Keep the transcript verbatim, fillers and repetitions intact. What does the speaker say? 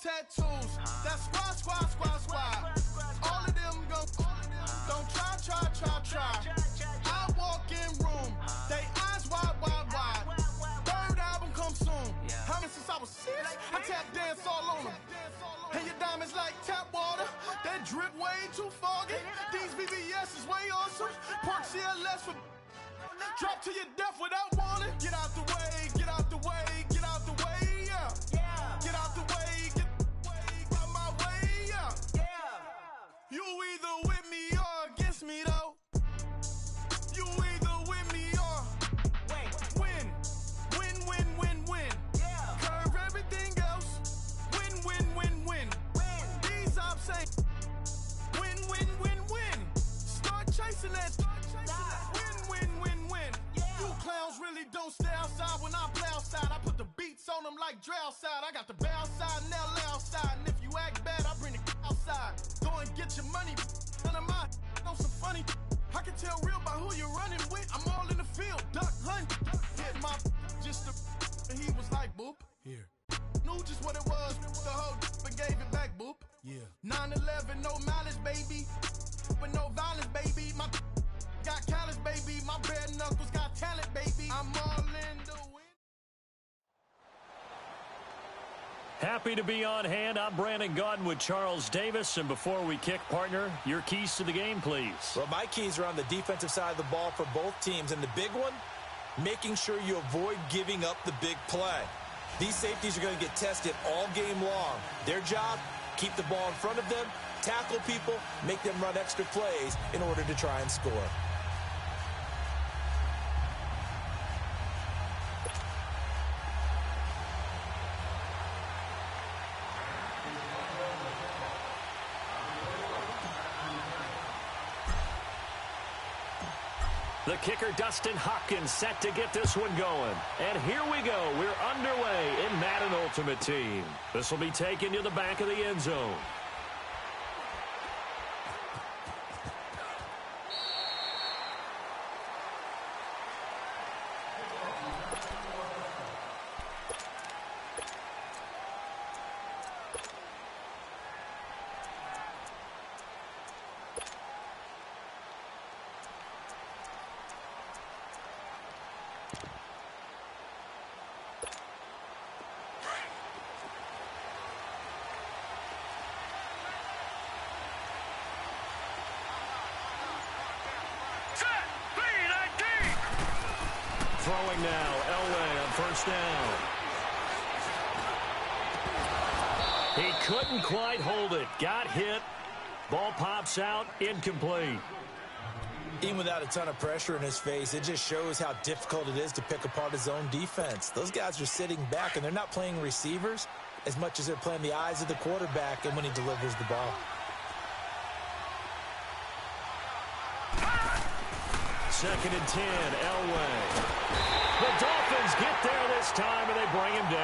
tattoos. That's squad, squad, squad, squad. All of them go. Don't try, try, try, try. I walk in room, they eyes wide, wide, wide. Third album come soon. How many since I was six? I tap dance all on them. And your diamonds like tap water. That drip way too foggy. These V V S is way awesome. Park C L S for drop to your death without warning. Get out the way, get out the way, get out the way, yeah. Get out the way, get out my way, yeah. You either with me or against me though. You either with me or win, win, win, win, win. Curve everything else. Win, win, win, win. These ops ain't win, win, win, win. Start chasing that. Win, win, win, win. You clowns really don't stay outside when I play outside. I put the beats on them like Dre outside. I got the bow side and L A outside. And if you act bad, I bring the outside. Go and get your money. None of my on some funny. I can tell real by who you're running with. I'm all in the field, duck hunt. Hit my just a and he was like boop. Here. Knew just what it was. The whole and gave it back, boop. Yeah. nine eleven, no malice, baby. But no violence, baby. My got callous, baby. My bare knuckles got talent, baby. I'm all in the win. Happy to be on hand. I'm Brandon Gaudin with Charles Davis. And before we kick, partner, your keys to the game, please. Well, my keys are on the defensive side of the ball for both teams. And the big one, making sure you avoid giving up the big play. These safeties are going to get tested all game long. Their job, keep the ball in front of them, tackle people, make them run extra plays in order to try and score. The kicker, Dustin Hopkins, set to get this one going. And here we go. We're underway in Madden Ultimate Team. This will be taken to the back of the end zone. Throwing now, Elway on first down. He couldn't quite hold it. Got hit. Ball pops out, incomplete. Even without a ton of pressure in his face, it just shows how difficult it is to pick apart his own defense. Those guys are sitting back, and they're not playing receivers as much as they're playing the eyes of the quarterback and when he delivers the ball. Second and ten, Elway. The Dolphins get there this time, and they bring him down.